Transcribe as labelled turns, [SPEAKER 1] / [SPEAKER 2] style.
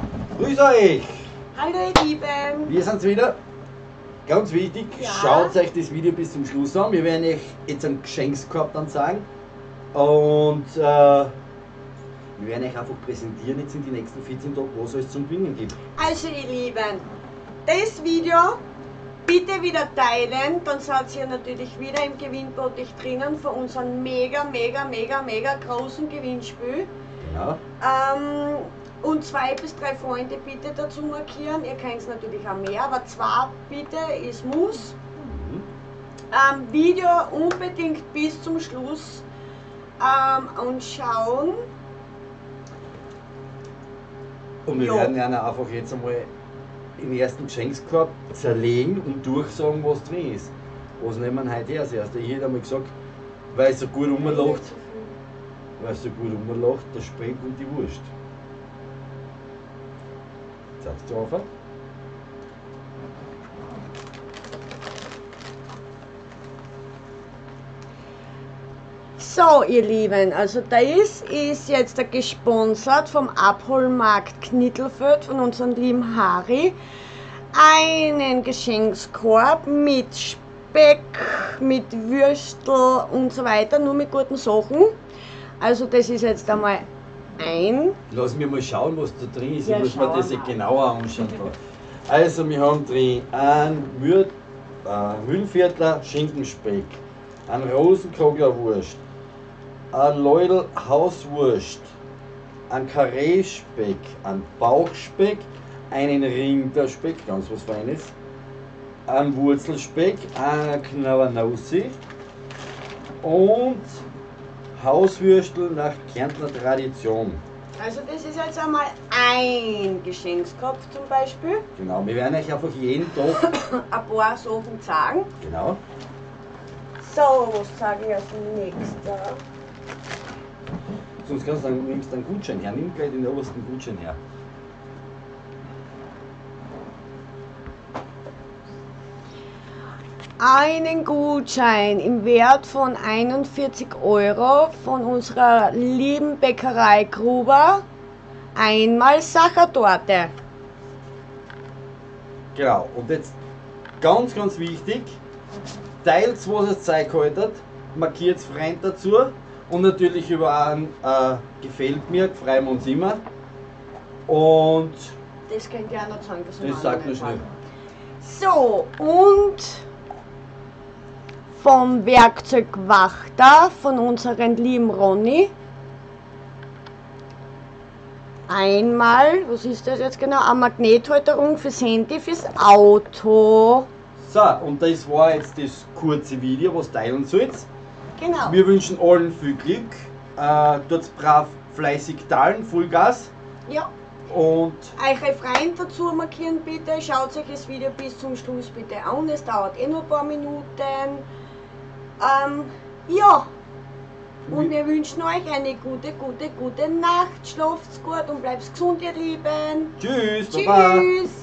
[SPEAKER 1] Grüß euch!
[SPEAKER 2] Hallo ihr Lieben!
[SPEAKER 1] Wir sind's wieder. Ganz wichtig,
[SPEAKER 2] Ja.
[SPEAKER 1] schaut euch das Video bis zum Schluss an. Wir werden euch jetzt einen Geschenkskorb dann sagen. Und wir werden euch einfach präsentieren jetzt in die nächsten 14 Tage, was es zum Gewinnen gibt.
[SPEAKER 2] Also ihr Lieben, das Video bitte wieder teilen, dann seid ihr natürlich wieder im Gewinnbottich drinnen für unseren mega großen Gewinnspiel.
[SPEAKER 1] Genau.
[SPEAKER 2] Und 2 bis 3 Freunde bitte dazu markieren. Ihr könnt es natürlich auch mehr, aber 2 bitte ist Muss. Video unbedingt bis zum Schluss anschauen.
[SPEAKER 1] Und wir werden ja einfach jetzt einmal den ersten Geschenkskorb zerlegen und durchsagen, was drin ist. Was nehmen wir heute her? Als erstes? Ich hätte einmal gesagt, weil es so gut rumlacht, der Speck und die Wurst. Sagst du einfach?
[SPEAKER 2] So ihr Lieben, also das ist jetzt gesponsert vom Abholmarkt Knittelfeld von unserem lieben Harry. Einen Geschenkskorb mit Speck, mit Würstel und so weiter, nur mit guten Sachen. Also das ist jetzt einmal ein.
[SPEAKER 1] Lass mich mal schauen, was da drin ist.
[SPEAKER 2] Ja,
[SPEAKER 1] Ich muss mir das
[SPEAKER 2] schau mal.
[SPEAKER 1] genauer anschauen. Also wir haben drin einen Mühlviertler Schinkenspeck, einen Rosenkoglerwurst, ein Leudel Hauswurst, ein Karree-Speck, ein Bauchspeck, einen Rinderspeck, ganz was Feines, ein Wurzelspeck, eine Knabbernossi und Hauswürstel nach Kärntner Tradition.
[SPEAKER 2] Also das ist jetzt einmal ein Geschenkskorb zum Beispiel.
[SPEAKER 1] Genau, wir werden euch einfach jeden Tag.
[SPEAKER 2] Ein paar Sachen zeigen.
[SPEAKER 1] Genau.
[SPEAKER 2] So, was sage ich als nächstes?
[SPEAKER 1] Sonst kannst du sagen, du nimmst einen Gutschein her. Nimm gleich den obersten Gutschein her.
[SPEAKER 2] Einen Gutschein im Wert von 41 € von unserer lieben Bäckerei Gruber. Einmal Sachertorte.
[SPEAKER 1] Genau. Und jetzt ganz wichtig, teilt was es Zeug haltet, markiert Freund dazu und natürlich über einen gefällt mir, freuen wir uns immer. Und
[SPEAKER 2] Das könnt ihr auch noch sagen.
[SPEAKER 1] das sagt mir schnell.
[SPEAKER 2] So, und vom Werkzeug Wachter von unserem lieben Ronny. Einmal, was ist das jetzt genau? Eine Magnethalterung fürs Handy, fürs Auto.
[SPEAKER 1] So, und das war jetzt das kurze Video, was teilen sollt.
[SPEAKER 2] Genau.
[SPEAKER 1] Wir wünschen allen viel Glück. Tut brav fleißig teilen, Vollgas.
[SPEAKER 2] Ja.
[SPEAKER 1] Und
[SPEAKER 2] Eure Freunde dazu markieren bitte. Schaut euch das Video bis zum Schluss bitte an. Es dauert nur ein paar Minuten. Ja. Und wir wünschen euch eine gute Nacht. Schlaft's gut und bleibt gesund, ihr Lieben.
[SPEAKER 1] tschüss, Baba.
[SPEAKER 2] Tschüss.